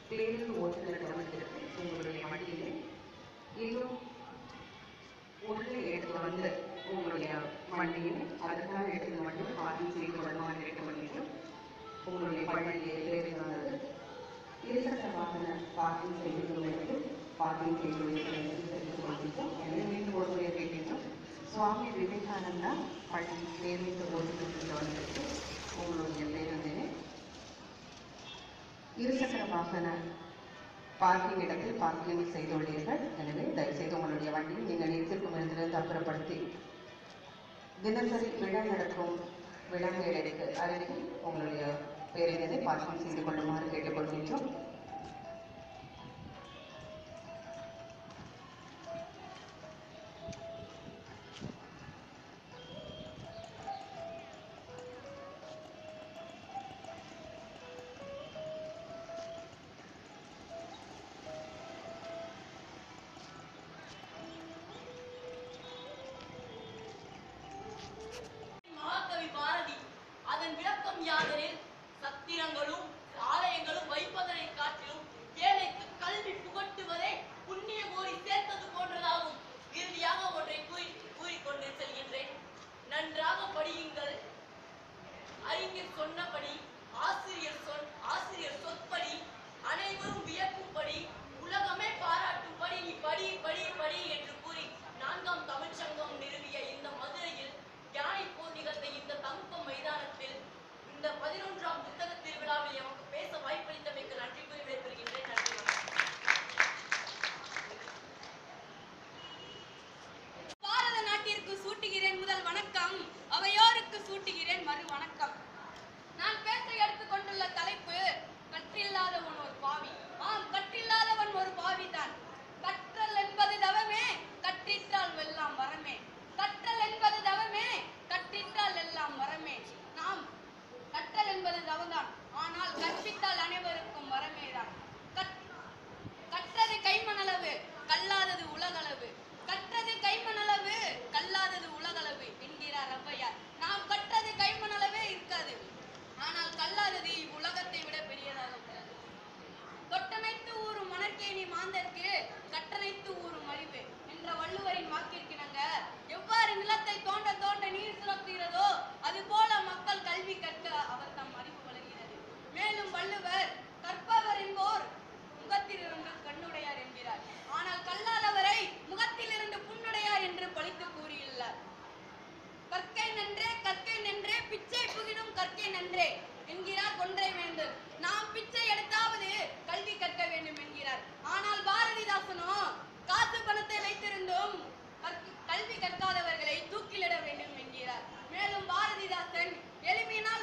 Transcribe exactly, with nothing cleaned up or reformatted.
பேருந்து ஓட்டுநர் கவனத்திற்கு உங்களுடைய வண்டியை இன்னும் உள்ளே எடுத்து வந்து உங்களுடைய வண்டியை அதற்கான இடத்துல மட்டும் பார்க்கிங் செய்து கொள்ளுமாறு கேட்டுக்கொள்கிறோம். உங்களுடைய பள்ளியை பேருந்து வந்தது இருசக்கர வாகன பார்க்கிங் செய்துள்ளவர்களுக்கு பார்க்கிங் செய்துள்ளீர்கள் என்று தெரிந்து கொள்கின்றோம். எனவே மீண்டும் ஒரு முறை கேட்கின்றோம். சுவாமி விவேகானந்தா பள்ளி பேருந்து ஓட்டுநர் கவனத்திற்கு உங்களுடைய பேருந்தினை இருசக்கர வாகன பார்க்கிங் இடத்தில் பார்க்கிங் செய்துள்ளீர்கள். எனவே தயவுசெய்து உங்களுடைய வண்டியை நீங்கள் நிறுத்திருக்கும் இடத்திலிருந்து அப்புறப்படுத்தி தினசரி விழா நடக்கும் விழா மேடைக்கு அருகில் உங்களுடைய பேருந்தினை பார்க்கிங் செய்து கொள்ளுமாறு கேட்டுக்கொள்கின்றோம். சத்திரங்களும் ஆலயங்களும் வைப்பதனை காட்டிலும் ஏழைக்கு கல்வி புகட்டுவதே புண்ணிய கோரி சேர்த்தது போன்றதாகும். இறுதியாக ஒன்றை கூறி கூறிக்கொண்டு செல்கின்றேன். நன்றாக படியுங்கள். அறிஞர் சொன்னபடி, ஆசிரியர் சொல் ஆசிரியர் சொற்படி, அனைவரும் வியக்கும்படி, உலகமே பாராட்டும்படி நீ படி படி படி என்று கூறி நான்காம் தமிழ்ச்சங்கம் நிறுவிய இந்த மதுரையில் யானை போர் நிகழ்ந்த இந்த தங்கம் மைதானத்தில் இந்த பதினொன்றாம் புத்தக திருவிழாவில் எமக்கு பேச வாய்ப்பளித்தமைக்கு நன்றி கூறி விடைபெறுகின்றேன். நன்றி. பாரத நாட்டிற்கு சூட்டுகிறேன் முதல் வணக்கம், அவையோருக்கு சூட்டுகிறேன் மறு வணக்கம். நான் பேச எடுத்துக் கொண்டுள்ள தலைப்பு கற்றில்லாதவன் ஒரு பாவி. ஆம், கற்றில்லாதவன் ஒரு பாவிதான். கற்றல் என்பது தவமே, கற்றிட்டால் எல்லாம் வரமே. கற்றல் என்பது தவமே, கற்றிட்டால் எல்லாம் வரமே. நாம் கற்றல் என்பது தவம்தான், ஆனால் கற்பித்தால் அனைவருக்கும் வரமேதான். கற்றது கைமணளவு, கல்லாதது உலகளவு. கற்றது கைமணளவு, கல்லாதது உலகளவு என்கிறார் ஔவையார். நாம் கற்றது கைமணளவே இருக்காது, ஆனால் கல்லாதது இவ்வுலகத்தை விட பெரியதாக உள்ளது. தொட்டனைத்து ஊறும் மணற்கேணி மாந்தர்க்கு கட்டணைத்து ஊறும் அறிவு என்ற வள்ளுவரின் வாக்கிற்கிணங்க எவ்வாறு நிலத்தை தோண்ட தோண்ட நீர் சுரக்கிறதோ அதுபோல மக்கள் கல்வி கற்க அவர் தம் அறிவு வளர்கிறது. மேலும் வள்ளுவர் கற்பவர் என்போர் முகத்திலிருந்து கண்ணுடையார் என்கிறார், ஆனால் கல்லாதவரை முகத்திலிருந்து புண்ணுடையார் என்று பழித்து கூறியுள்ளார். கற்கை நன்றே கற்கை நன்றே பிச்சை புகினும் கற்கை நன்றே என்கிறார் கொன்றை வேந்தர். நாம் பிச்சை எடுத்தாவது கல்வி கற்க வேண்டும் என்கிறார். ஆனால் பாரதிதாசனோ காசு பணத்தை வைத்திருந்தும் கல்வி கற்காதவர்களை தூக்கிலிட வேண்டும் என்கிறார். மேலும் பாரதிதாசன் எளிமையினால்